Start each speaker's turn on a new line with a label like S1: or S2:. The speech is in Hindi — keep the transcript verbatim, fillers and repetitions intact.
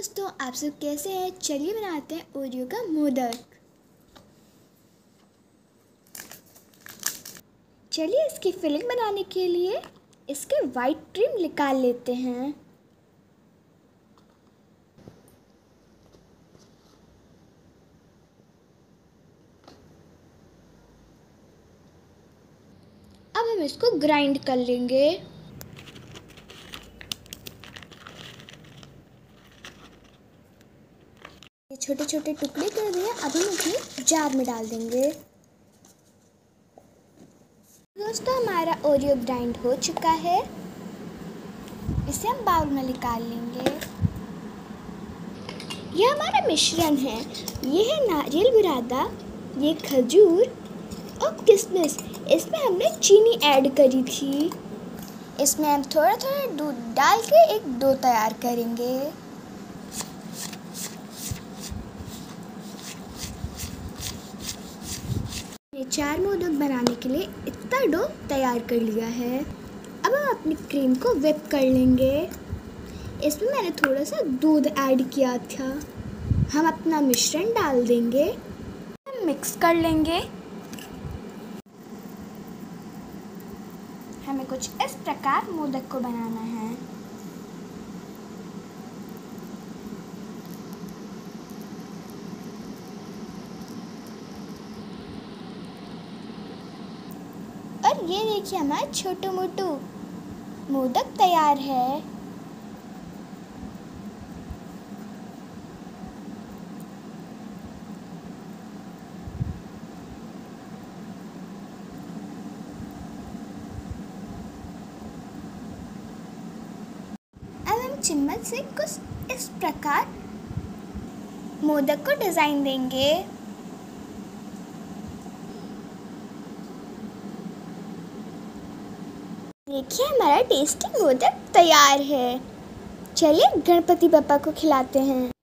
S1: दोस्तों, आप सब कैसे हैं। चलिए बनाते हैं ओरियो का मोदक। चलिए इसकी फिलिंग बनाने के लिए इसके वाइट क्रीम निकाल लेते हैं। अब हम इसको ग्राइंड कर लेंगे। ये छोटे छोटे टुकड़े कर दिए। अब हम इसे जार में डाल देंगे। दोस्तों, हमारा ओरियो ग्राइंड हो चुका है। इसे हम बाउल में निकाल लेंगे। यह हमारा मिश्रण है। ये है नारियल बुरादा, ये खजूर और किशमिश। इसमें हमने चीनी ऐड करी थी। इसमें हम थोड़ा थोड़ा दूध डाल के एक डो तैयार करेंगे। ये चार मोदक बनाने के लिए इतना डो तैयार कर लिया है। अब हम अपनी क्रीम को व्हिप कर लेंगे। इसमें मैंने थोड़ा सा दूध ऐड किया था। हम अपना मिश्रण डाल देंगे। हम मिक्स कर लेंगे। हमें कुछ इस प्रकार मोदक को बनाना है। और ये देखिए, हमारा छोटू मोटू मोदक तैयार है। अब हम चम्मच से कुछ इस प्रकार मोदक को डिजाइन देंगे। देखिए, हमारा टेस्टी मोदक तैयार है। चलिए गणपति बप्पा को खिलाते हैं।